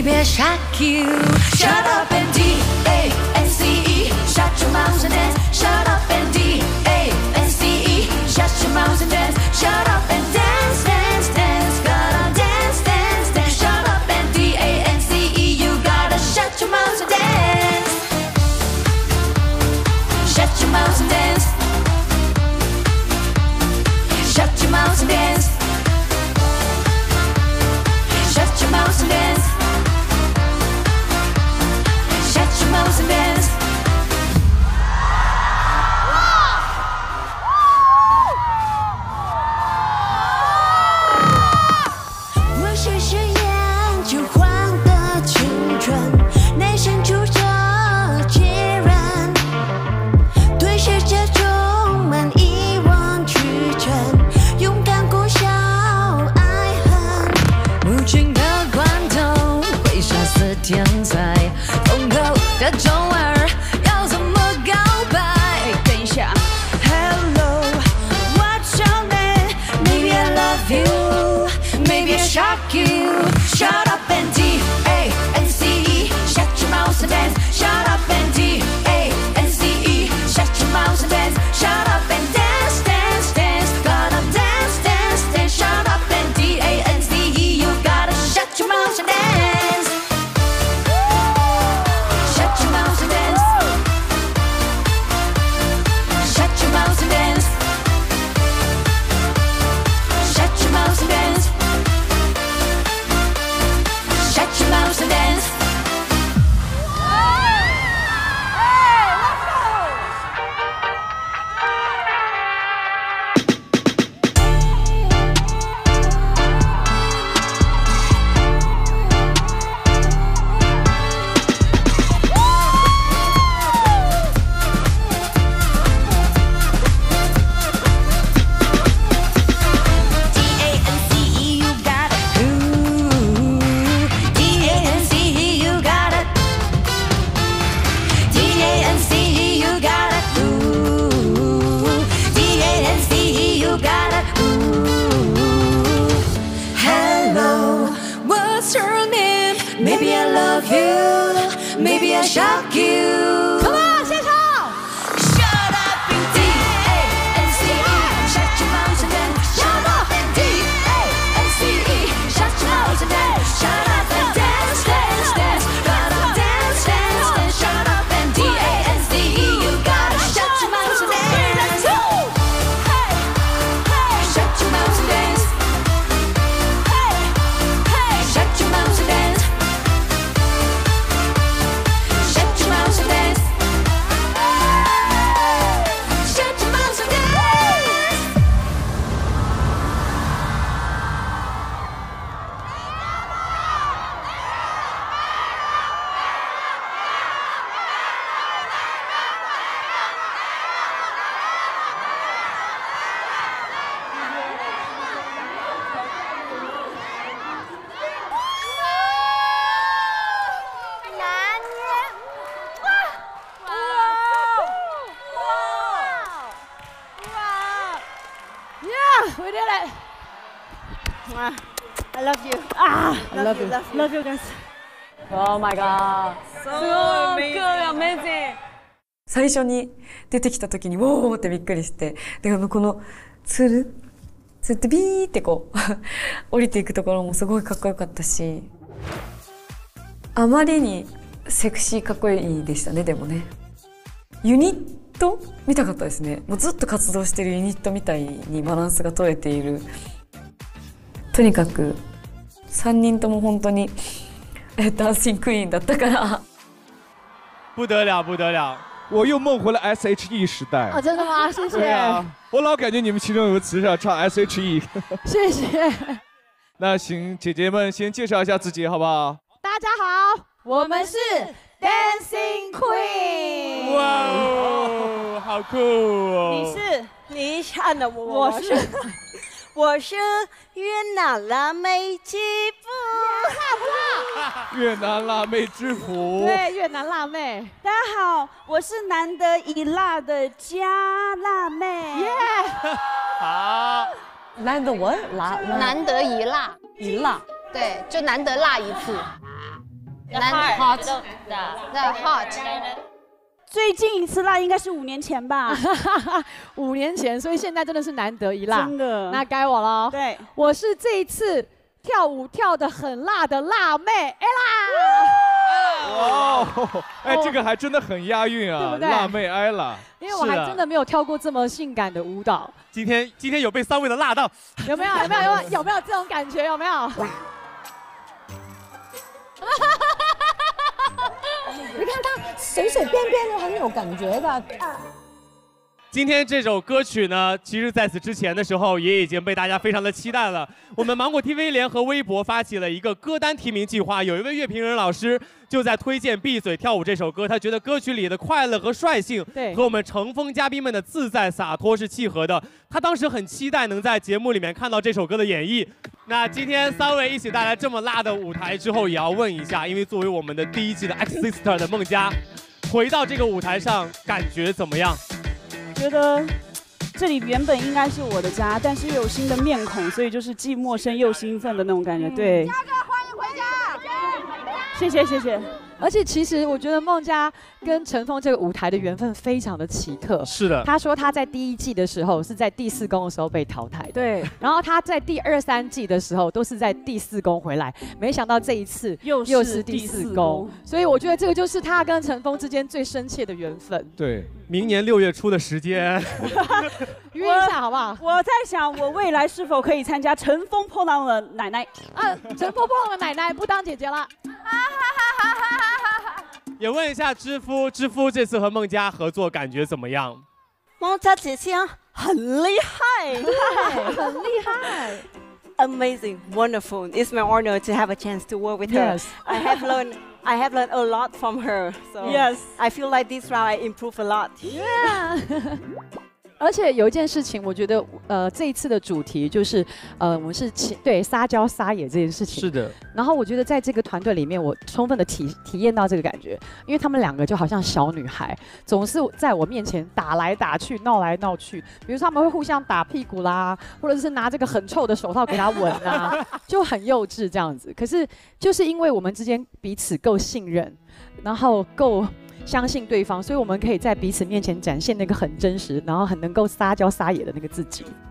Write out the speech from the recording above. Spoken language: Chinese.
maybe I shock you. Shut up and D-A-N-C-E, shut your mouth and dance. Shut up and D-A-N-C-E, shut your mouth and dance. Shut up and dance, dance, dance. Gotta dance, dance, dance. Shut up and D-A-N-C-E, you gotta shut your mouth and dance. Shut your mouth and dance. Shut your mouth and dance. Shut your mouth and dance. Shut your mouth and dance.我是誓言交换的青春，内心住着几人，对世界充满一往曲折，勇敢孤笑爱恨，无情的关头会杀死天才，丰厚的周儿要怎么告白？等一下 ，Hello, what's your name? Maybe I love you, maybe I shock you. Shut up and D-A-N-C-E, shut your mouth and dance. Shut up and D-A-N-C-E, shut your mouth and dance. Shut up and dance, dance, dance. Gotta dance, dance, dance. Shut up and D-A-N-C-E, you gotta shut your mouth and dance. Shut your mouth and dance. Shut your mouth and dance. Shut your mouth and dance. Shut your mouth and dance. D-A-N-C-E, you got it. Ooh. D-A-N-C-E, you got it. D-A-N-C-E, you got it. Ooh. D-A-N-C-E, you got it. Ooh. Hello, what's your name? Maybe I love you, maybe I shock you. Come on, 现场。Shut up and D-A-N-C-E, shut your mouth and dance. Shut up and D-A-N-C-E, shut your mouth and dance. Shut up and dance, dance, dance. Gotta dance, dance, dance. Shut up and D-A-N-C-E, you gotta shut your mouth and dance. Hey, hey, shut your mouth and dance. Hey, hey, shut your mouth and dance. Shut your mouth and dance. Shut your mouth and dance. ，Yeah, we did it. I love you. Love you, love you guys. Oh my god. すごく amazing. 最初に出てきた時にウォーってびっくりして、でこのつるってビーってこう降りていくところもすごいかっこよかったし、あまりにセクシーかっこいいでしたね。でもね、ユニット見たかったですね。もうずっと活動してるユニットみたいにバランスが取れている。とにかく3人とも本当にダンシングクイーンだったから。 不得了，不得了！我又梦回了 S.H.E 时代。 真的吗？谢谢。 对啊，我老感觉你们其中有个词是要唱 S.H.E。 谢谢。 那行，姐姐们先介绍一下自己好不好？ 大家好，我们是 Dancing Queen。 哇哦，好酷哦！ 你看的我是越南辣妹之父。 越南辣妹之父。 对，越南辣妹。 大家好，我是难得一辣的加辣妹。 耶！ 好。 难得我辣， 难得一辣， 一辣， 对，就难得辣一次。 hot。 最近一次辣应该是5年前吧 5年前，所以现在真的是难得一辣。 真的。 那该我了。 对， 我是这一次跳舞跳得很辣的辣妹 Ella。 哇，哎，这个还真的很押韵啊， 对不对？ 辣妹 Ella。 因为我还真的没有跳过这么性感的舞蹈。 今天有被3位的辣到， 有没有这种感觉？有没有？ 你看他随随便便就很有感觉的。 今天这首歌曲呢，其实在此之前的时候也已经被大家非常的期待了。我们芒果 TV 联合微博发起了一个歌单提名计划，有一位乐评人老师就在推荐《闭嘴跳舞》这首歌，他觉得歌曲里的快乐和率性，和我们乘风嘉宾们的自在洒脱是契合的。他当时很期待能在节目里面看到这首歌的演绎。那今天3位一起带来这么辣的舞台之后，也要问一下，因为作为我们的第1季的 X Sister 的孟佳，回到这个舞台上感觉怎么样？ 觉得这里原本应该是我的家，但是又有新的面孔，所以就是既陌生又兴奋的那种感觉。对， 佳哥欢迎回家， 谢谢。 而且其实我觉得孟佳跟陈峰这个舞台的缘分非常的奇特。 是的， 他说他在第1季的时候是在第4宫的时候被淘汰的，对。然后他在第2、3季的时候都是在第4宫回来，没想到这一次又是第4宫，所以我觉得这个就是他跟陈峰之间最深切的缘分。 对，明年6月初的时间， 约一下好不好？ 我在想，我未来是否可以参加乘风破浪的奶奶？ 乘风破浪的奶奶不当姐姐了。 也问一下知夫这次和孟佳合作感觉怎么样？ 孟佳姐姐很厉害， 对，很厉害。 Amazing, wonderful. It's my honor to have a chance to work with her. Yes. I have learned a lot from her. So yes, I feel like this round I improved a lot. Yeah. 而且有一件事情，我觉得这一次的主题就是我们是对撒娇撒野这件事情。 是的。 然后我觉得在这个团队里面，我充分的体验到这个感觉，因为他们2个就好像小女孩，总是在我面前打来打去、闹来闹去。比如说他们会互相打屁股啦，或者是拿这个很臭的手套给他吻啊，就很幼稚这样子。可是就是因为我们之间彼此够信任，然后够相信对方，所以我们可以在彼此面前展现那个很真实，然后很能够撒娇撒野的那个自己。